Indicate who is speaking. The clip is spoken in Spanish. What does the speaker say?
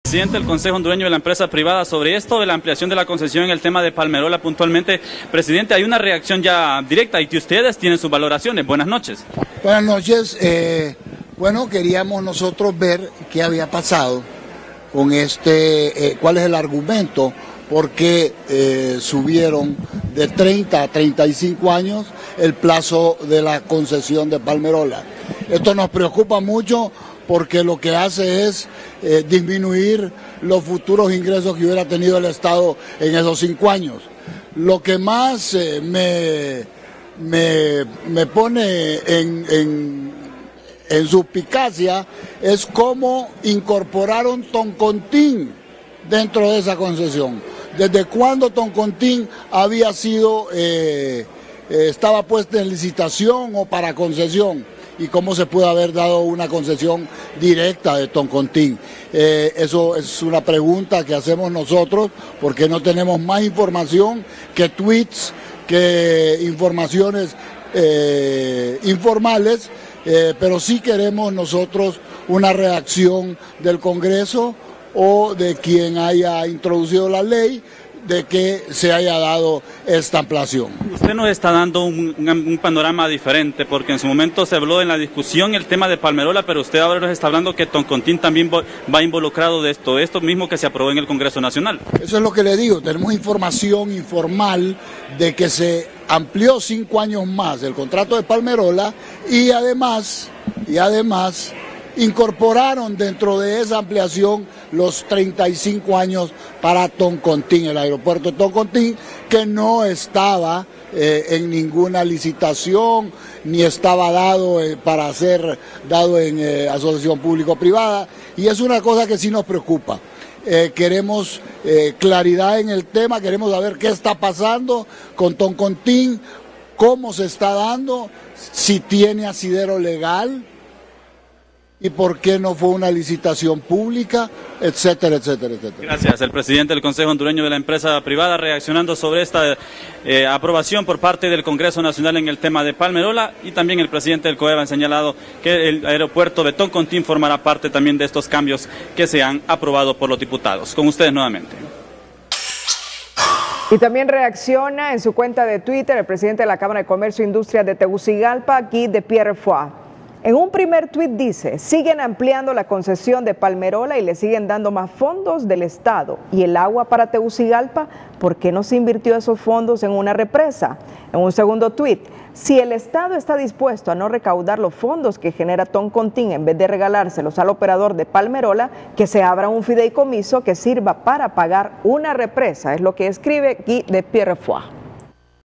Speaker 1: Presidente del Consejo Hondureño de la Empresa Privada, sobre esto de la ampliación de la concesión en el tema de Palmerola puntualmente. Presidente, hay una reacción ya directa y que ustedes tienen sus valoraciones. Buenas noches.
Speaker 2: Buenas noches. Bueno, queríamos nosotros ver qué había pasado con cuál es el argumento, por qué subieron de 30 a 35 años el plazo de la concesión de Palmerola. Esto nos preocupa mucho porque lo que hace es disminuir los futuros ingresos que hubiera tenido el Estado en esos 5 años. Lo que más me pone en suspicacia es cómo incorporaron Toncontín dentro de esa concesión. ¿Desde cuándo Toncontín había sido, estaba puesta en licitación o para concesión? ¿Y cómo se puede haber dado una concesión directa de Toncontín? Eso es una pregunta que hacemos nosotros, porque no tenemos más información que tweets, que informaciones informales, pero sí queremos nosotros una reacción del Congreso o de quien haya introducido la ley de que se haya dado esta ampliación.
Speaker 1: Usted nos está dando un panorama diferente, porque en su momento se habló en la discusión el tema de Palmerola, pero usted ahora nos está hablando que Toncontín también va involucrado de esto mismo que se aprobó en el Congreso Nacional. Eso
Speaker 2: es lo que le digo, tenemos información informal de que se amplió 5 años más el contrato de Palmerola y además incorporaron dentro de esa ampliación los 35 años para Toncontín, el aeropuerto de Toncontín, que no estaba en ninguna licitación, ni estaba dado para ser dado en asociación público-privada, y es una cosa que sí nos preocupa. Queremos claridad en el tema, queremos saber qué está pasando con Toncontín, cómo se está dando, si tiene asidero legal, y por qué no fue una licitación pública, etcétera, etcétera, etcétera.
Speaker 1: Gracias. El presidente del Consejo Hondureño de la Empresa Privada reaccionando sobre esta aprobación por parte del Congreso Nacional en el tema de Palmerola, y también el presidente del COEVA ha señalado que el aeropuerto de Toncontín formará parte también de estos cambios que se han aprobado por los diputados. Con ustedes nuevamente.
Speaker 3: Y también reacciona en su cuenta de Twitter el presidente de la Cámara de Comercio e Industria de Tegucigalpa, Guy de Pierrefoy. En un primer tuit dice: siguen ampliando la concesión de Palmerola y le siguen dando más fondos del Estado. ¿Y el agua para Tegucigalpa? ¿Por qué no se invirtió esos fondos en una represa? En un segundo tuit: si el Estado está dispuesto a no recaudar los fondos que genera Toncontín en vez de regalárselos al operador de Palmerola, que se abra un fideicomiso que sirva para pagar una represa. Es lo que escribe Guy de Pierrefoy.